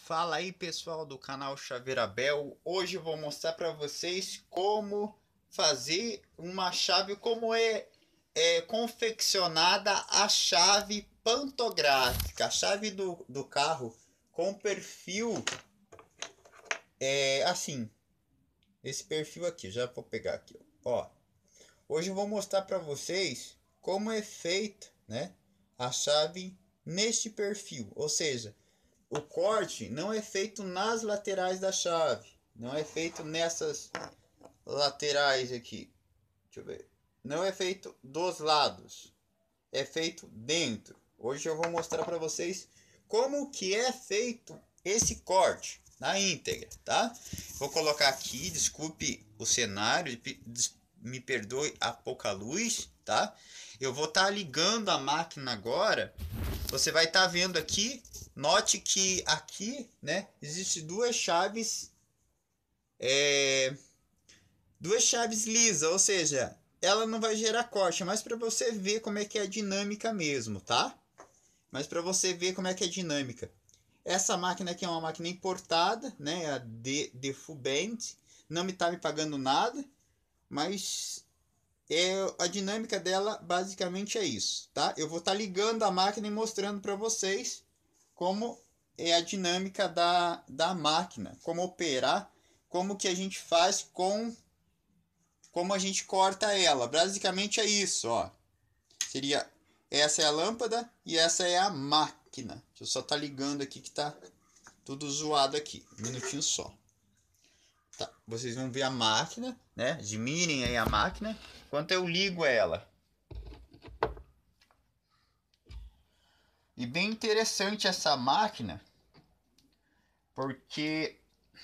Fala aí, pessoal do canal Chaveira Bel. Hoje eu vou mostrar para vocês como fazer uma chave, como é confeccionada a chave pantográfica, a chave do carro com perfil assim, esse perfil aqui. Já vou pegar aqui, ó. Hoje eu vou mostrar para vocês como é feita, né, a chave neste perfil, ou seja, o corte não é feito nas laterais da chave, não é feito nessas laterais aqui. Deixa eu ver. Não é feito dos lados, é feito dentro. Hoje eu vou mostrar para vocês como que é feito esse corte na íntegra, tá? Vou colocar aqui, desculpe o cenário, me perdoe a pouca luz, tá? Eu vou estar ligando a máquina agora. Você vai estar vendo aqui. Note que aqui, né, existe duas chaves lisas, ou seja, ela não vai gerar corte, mas para você ver como é que é a dinâmica mesmo, tá? Mas para você ver como é que é a dinâmica. Essa máquina aqui é uma máquina importada, né, a Defubend, não me tá me pagando nada, mas a dinâmica dela basicamente é isso, tá? Eu vou estar ligando a máquina e mostrando para vocês como é a dinâmica da máquina, como operar, como que a gente faz como a gente corta ela. Basicamente é isso, ó. Seria, essa é a lâmpada e essa é a máquina. Deixa eu só estar ligando aqui que tá tudo zoado aqui. Um minutinho só. Tá, vocês vão ver a máquina, né? Admirem aí a máquina enquanto eu ligo ela. E bem interessante essa máquina, porque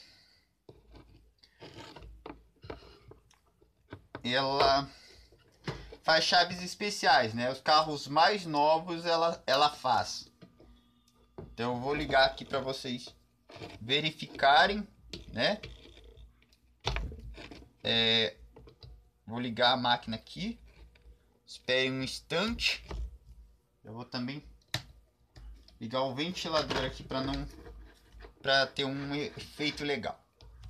ela faz chaves especiais, né? Os carros mais novos ela faz. Então eu vou ligar aqui para vocês verificarem, né? Vou ligar a máquina aqui. Espere um instante. Eu vou também ligar o ventilador aqui para ter um efeito legal.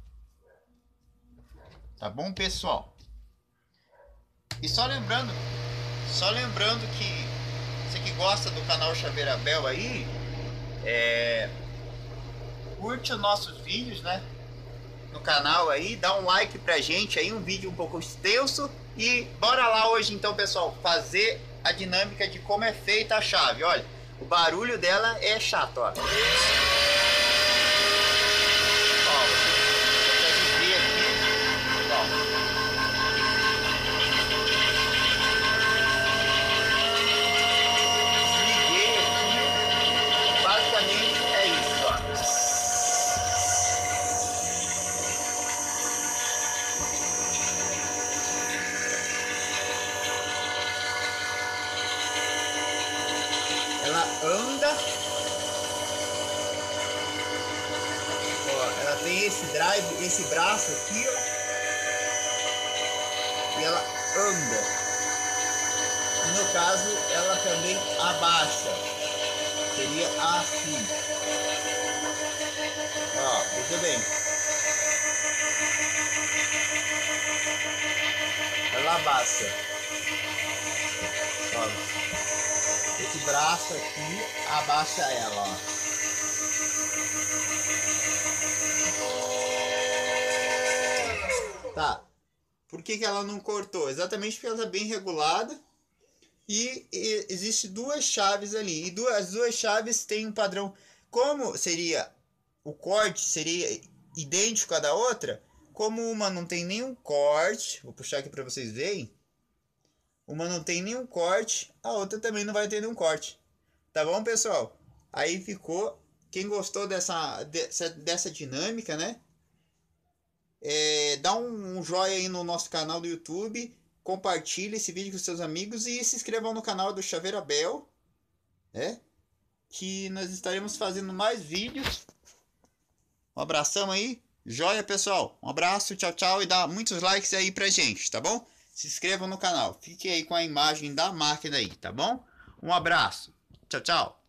Tá bom, pessoal? E só lembrando que você que gosta do canal Chaveira Bel aí, curte os nossos vídeos, né, no canal aí, dá um like pra gente aí, um vídeo um pouco extenso, e bora lá hoje então, pessoal, fazer a dinâmica de como é feita a chave. Olha, o barulho dela é chato, ó. Ela anda, ó, ela tem esse drive, esse braço aqui, ó, e ela anda. No caso, ela também abaixa, seria assim, ó, veja bem, ela abaixa, ó. Esse braço aqui abaixa ela, ó. Tá. Por que ela não cortou? Exatamente porque ela está bem regulada. E existe duas chaves ali. E as duas chaves têm um padrão. Como seria o corte seria idêntico à da outra, como uma não tem nenhum corte, vou puxar aqui para vocês verem. Uma não tem nenhum corte, a outra também não vai ter nenhum corte. Tá bom, pessoal? Aí ficou. Quem gostou dessa dinâmica, né? Dá um joinha aí no nosso canal do YouTube. Compartilhe esse vídeo com seus amigos e se inscrevam no canal do Chaveira Bel, né? Que nós estaremos fazendo mais vídeos. Um abração aí. Joia, pessoal. Um abraço, tchau, tchau. E dá muitos likes aí pra gente, tá bom? Se inscrevam no canal. Fique aí com a imagem da máquina aí, tá bom? Um abraço. Tchau, tchau.